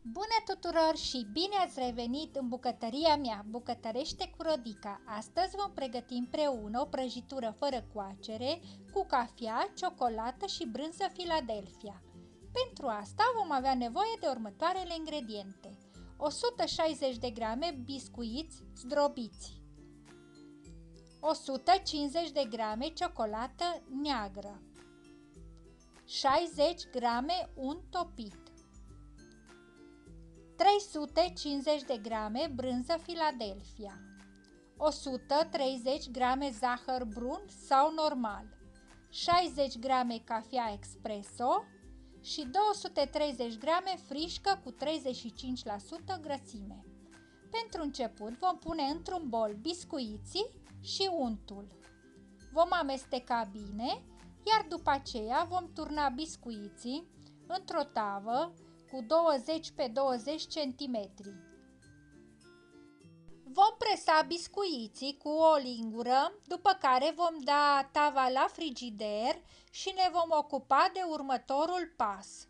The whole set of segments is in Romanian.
Bună tuturor și bine ați revenit în bucătăria mea, Bucătărește cu Rodica. Astăzi vom pregăti împreună o prăjitură fără coacere cu cafea, ciocolată și brânză Philadelphia. Pentru asta vom avea nevoie de următoarele ingrediente: 160 de grame biscuiți zdrobiți, 150 de grame ciocolată neagră, 60 grame unt topit, 350 de grame brânză Philadelphia, 130 grame zahăr brun sau normal, 60 grame cafea espresso și 230 grame frișcă cu 35% grăsime. Pentru început vom pune într-un bol biscuiții și untul. Vom amesteca bine, iar după aceea vom turna biscuiții într-o tavă cu 20 pe 20 cm. Vom presa biscuiții cu o lingură, după care vom da tava la frigider și ne vom ocupa de următorul pas.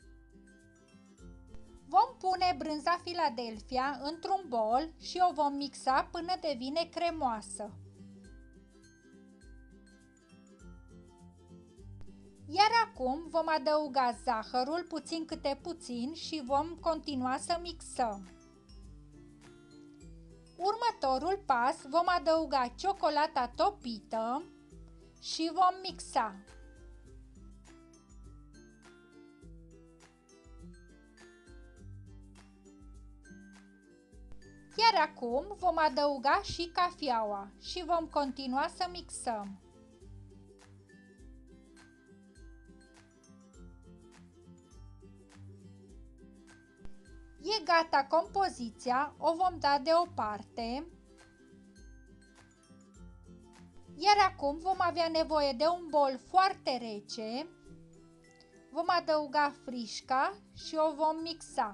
Vom pune brânza Philadelphia într-un bol și o vom mixa până devine cremoasă. Iar acum vom adăuga zahărul puțin câte puțin și vom continua să mixăm. Următorul pas, vom adăuga ciocolata topită și vom mixa. Iar acum vom adăuga și cafeaua și vom continua să mixăm. E gata compoziția, o vom da deoparte. Iar acum vom avea nevoie de un bol foarte rece. Vom adăuga frișca și o vom mixa.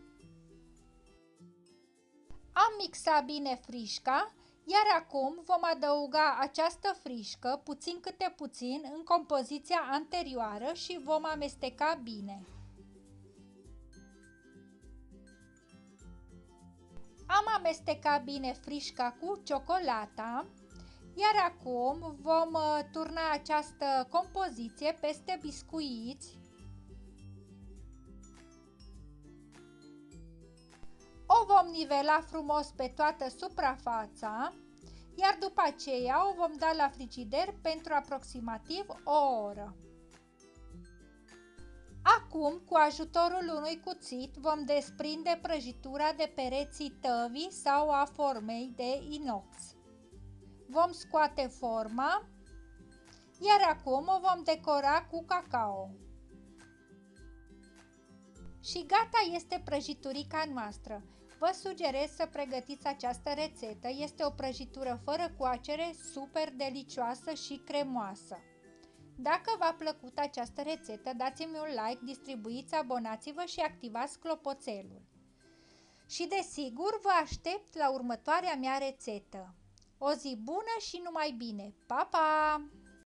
Am mixat bine frișca, iar acum vom adăuga această frișcă puțin câte puțin în compoziția anterioară și vom amesteca bine. Am amestecat bine frișca cu ciocolata, iar acum vom turna această compoziție peste biscuiți. O vom nivela frumos pe toată suprafața, iar după aceea o vom da la frigider pentru aproximativ o oră. Acum, cu ajutorul unui cuțit, vom desprinde prăjitura de pereții tăvii sau a formei de inox. Vom scoate forma, iar acum o vom decora cu cacao. Și gata este prăjiturica noastră. Vă sugerez să pregătiți această rețetă. Este o prăjitură fără coacere, super delicioasă și cremoasă. Dacă v-a plăcut această rețetă, dați-mi un like, distribuiți, abonați-vă și activați clopoțelul. Și desigur, vă aștept la următoarea mea rețetă. O zi bună și numai bine! Pa, pa!